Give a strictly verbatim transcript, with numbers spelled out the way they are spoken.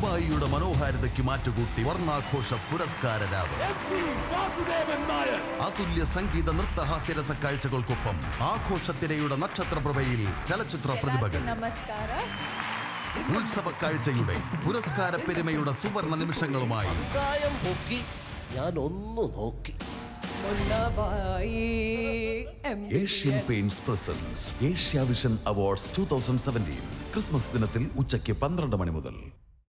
ദുബായിയുടെ മനോഹാരിതയ്ക്ക് മാറ്റുകൂട്ടി വർണ്ണാഘോഷ പുരസ്കാര രാവ്. അതുല്യ സംഗീത നൃത്ത ഹാസ്യരസ കാഴ്ചകൾക്കൊപ്പം ആഘോഷത്തിരയുടെ നക്ഷത്രപ്രഭയിൽ ചലച്ചിത്ര പ്രതിഭകൾ. ഉത്സവ കാഴ്ചയുടെ പുരസ്കാര പെരുമയുടെ സുവർണ നിമിഷങ്ങളുമായി ഞാൻ ഒന്ന് നോക്കി. Asian Paints presents Asia Vision Awards two thousand seventeen Christmas ദിനത്തിൽ ഉച്ചയ്ക്ക് പന്ത്രണ്ട് മണി മുതൽ.